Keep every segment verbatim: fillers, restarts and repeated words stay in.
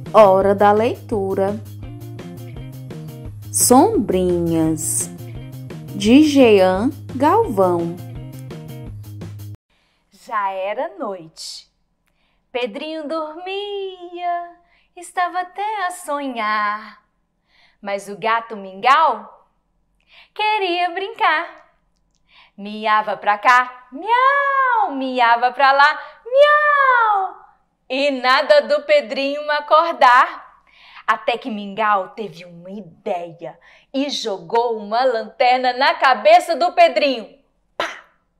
Hora da leitura. Sombrinhas, de Jean Galvão. Já era noite. Pedrinho dormia, estava até a sonhar. Mas o gato Mingau queria brincar. Miava pra cá, miau, miava pra lá, miau. E nada do Pedrinho acordar. Até que Mingau teve uma ideia e jogou uma lanterna na cabeça do Pedrinho. Pá!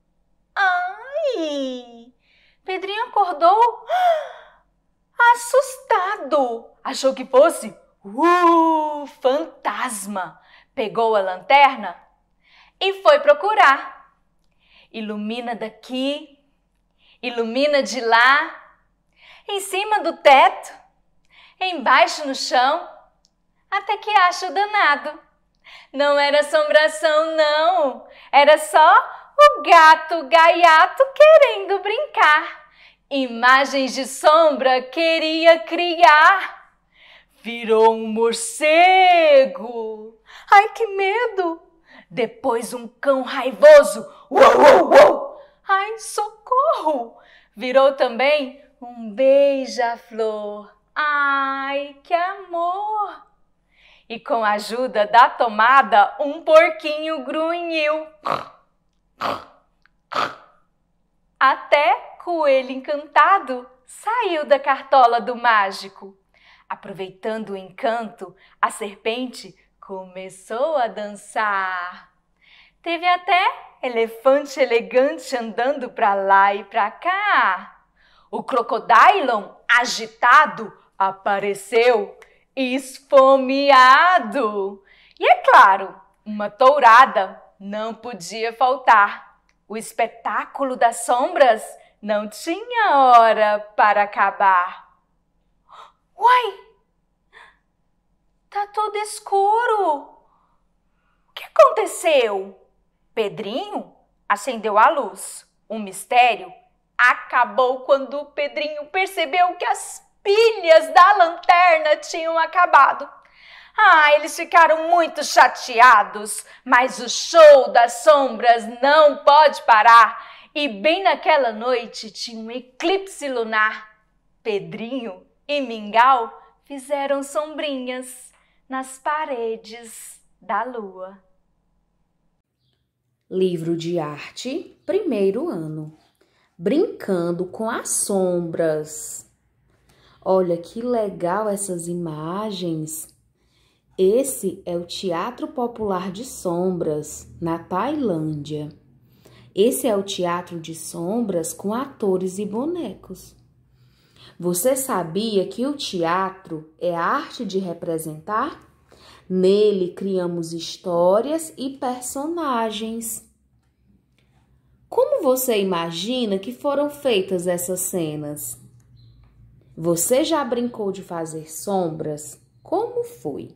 Ai! Pedrinho acordou assustado. Achou que fosse uh, fantasma. Pegou a lanterna e foi procurar. Ilumina daqui, ilumina de lá, em cima do teto, embaixo no chão, até que acha o danado. Não era assombração, não. Era só o gato gaiato querendo brincar. Imagens de sombra queria criar. Virou um morcego. Ai, que medo! Depois um cão raivoso. Uou, uou, uou! Ai, socorro! Virou também um beija-flor. Ai, que amor! E com a ajuda da tomada, um porquinho grunhiu. Até Coelho Encantado saiu da cartola do mágico. Aproveitando o encanto, a serpente começou a dançar. Teve até elefante elegante andando pra lá e pra cá. O crocodilon agitado apareceu esfomeado. E é claro, uma tourada não podia faltar. O espetáculo das sombras não tinha hora para acabar. Uai! Tá tudo escuro. O que aconteceu? Pedrinho acendeu a luz. O mistério acabou quando o Pedrinho percebeu que as pilhas da lanterna tinham acabado. Ah, eles ficaram muito chateados, mas o show das sombras não pode parar. E bem naquela noite tinha um eclipse lunar. Pedrinho e Mingau fizeram sombrinhas nas paredes da lua. Livro de arte, primeiro ano. Brincando com as sombras. Olha que legal essas imagens. Esse é o Teatro Popular de Sombras, na Tailândia. Esse é o teatro de sombras com atores e bonecos. Você sabia que o teatro é a arte de representar? Nele criamos histórias e personagens. Como você imagina que foram feitas essas cenas? Você já brincou de fazer sombras? Como foi?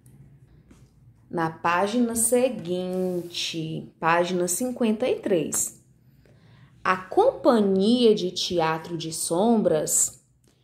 Na página seguinte, página cinquenta e três. A Companhia de Teatro de Sombras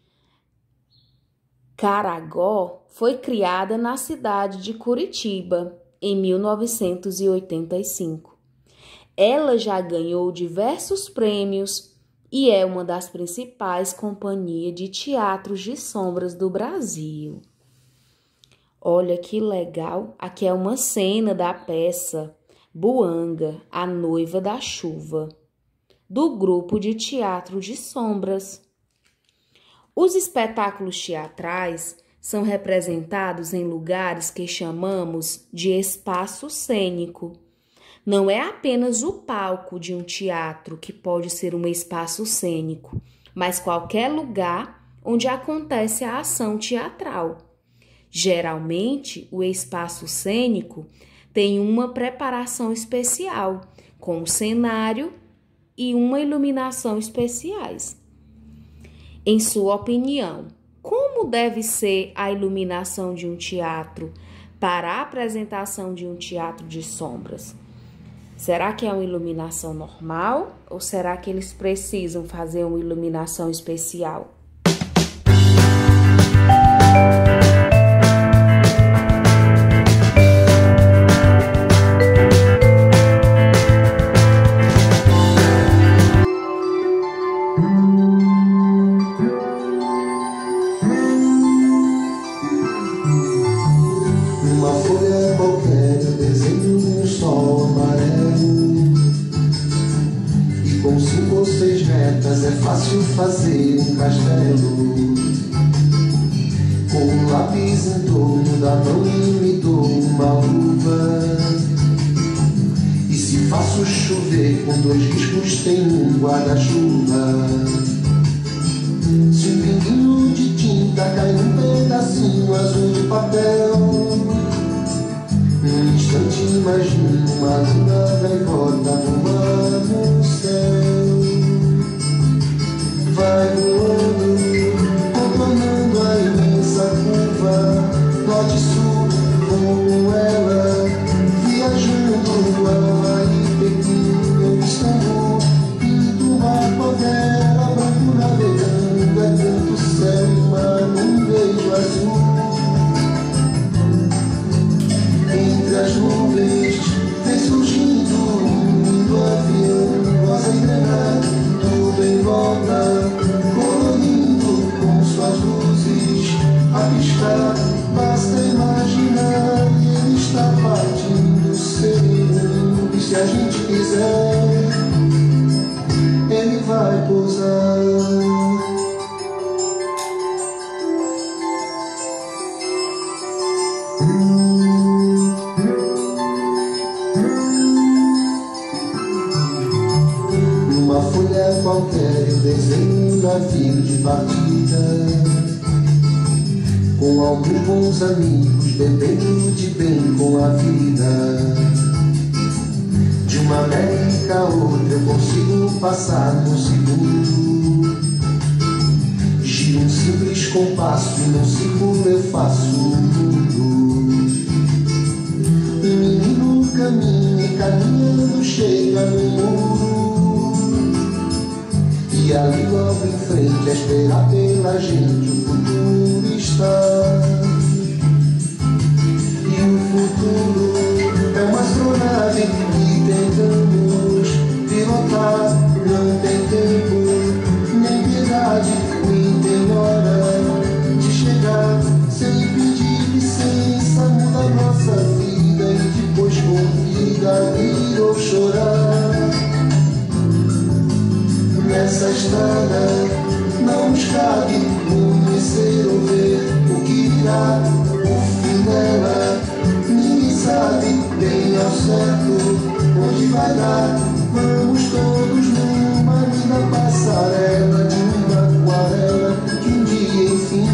Caragó foi criada na cidade de Curitiba em mil novecentos e oitenta e cinco. Ela já ganhou diversos prêmios e é uma das principais companhias de teatros de sombras do Brasil. Olha que legal, aqui é uma cena da peça Buanga, a Noiva da Chuva, do grupo de teatro de sombras. Os espetáculos teatrais são representados em lugares que chamamos de espaço cênico. Não é apenas o palco de um teatro que pode ser um espaço cênico, mas qualquer lugar onde acontece a ação teatral. Geralmente, o espaço cênico tem uma preparação especial, com um cenário e uma iluminação especiais. Em sua opinião, como deve ser a iluminação de um teatro para a apresentação de um teatro de sombras? Será que é uma iluminação normal ou será que eles precisam fazer uma iluminação especial? Com um lápis em torno da mão e me dou uma luva. E se faço chover com dois riscos tem um guarda-chuva. Se um pinguinho de tinta cai num pedacinho azul de papel, num instante imagino uma luna gaivota voando no céu. Vai voando, contornando a imensa curva norte-sul com ela, viajando a Pequim, eu Istambul, indo mar favela, branco navegando, é tanto céu e mar num beijo azul. Entre as nuvens vem surgindo um lindo avião, rosa e granada, tudo em volta, colorindo com suas luzes a piscar. Basta imaginar que ele está partindo, sereno, e se a gente quiser, ele vai pousar. Numa folha qualquer eu desenho um navio de partida, com alguns bons amigos, bebendo de bem com a vida. De uma América a outra eu consigo passar num segundo. Giro um simples compasso e num círculo eu faço o mundo. Um menino caminha e caminhando chega no muro, e ali logo em frente a esperar pela gente o futuro está. E o futuro é uma astronave que tentamos pilotar. Não tem tempo, nem piedade, nem tem hora de chegar. Sem pedir licença muda nossa vida, e depois convida rir ou chorar. Nessa estrada não nos cabe conhecer ou ver o que virá, o fim dela. Ninguém sabe bem ao certo onde vai dar. Vamos todos numa linda passarela de uma aquarela que um dia enfim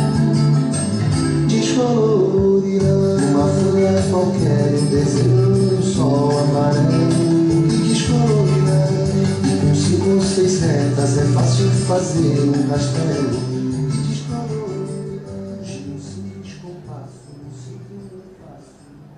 descolorirá. Uma folha qualquer eu desenho um sol amarelo que descolorirá. Com seis retas é fácil fazer um castelo que descolorirá. Giro um simples compasso, um círculo eu faço.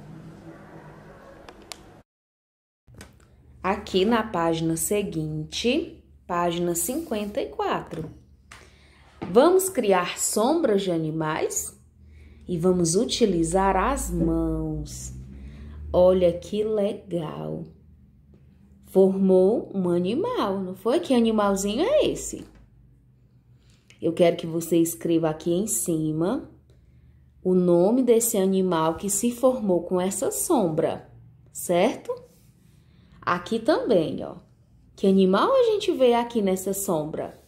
Aqui na página seguinte, página cinquenta e quatro. Vamos criar sombras de animais e vamos utilizar as mãos. Olha que legal! Formou um animal, não foi? Que animalzinho é esse? Eu quero que você escreva aqui em cima o nome desse animal que se formou com essa sombra, certo? Aqui também, ó. Que animal a gente vê aqui nessa sombra?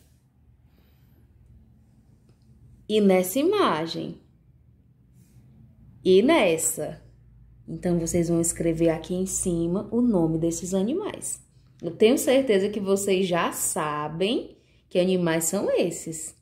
E nessa imagem? E nessa? Então, vocês vão escrever aqui em cima o nome desses animais. Eu tenho certeza que vocês já sabem que animais são esses.